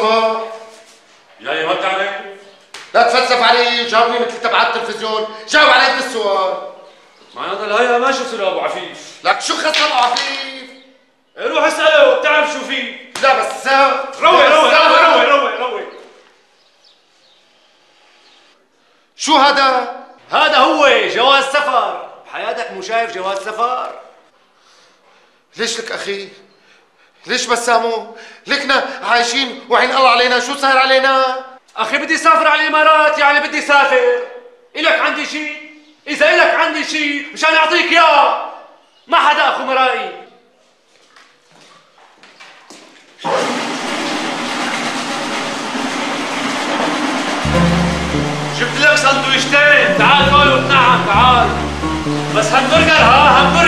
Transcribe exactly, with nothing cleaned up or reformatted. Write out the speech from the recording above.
الصبح؟ يعني ما بتعرف؟ لا تفلسف علي، جاوبني مثل تبع التلفزيون، جاوب على قد السؤال. معناتها الهيئة ما شفت له ابو عفيف. لك شو خص ابو عفيف؟ روح اسأله بتعرف شو فيه. لا بس روق روق روق روق روق. شو هذا؟ هذا هو جواز سفر. بحياتك مو شايف جواز سفر؟ ليش لك اخي؟ ليش بسامو؟ لكنا عايشين وعين الله علينا، شو صاير علينا؟ اخي بدي اسافر على الامارات، يعني بدي اسافر. الك عندي شيء؟ اذا الك عندي شيء مشان اعطيك اياه. ما حدا اخو مرائي. جبت لك سندويشتين، تعال كل وتنعم تعال. بس همبرجر ها همبرجر.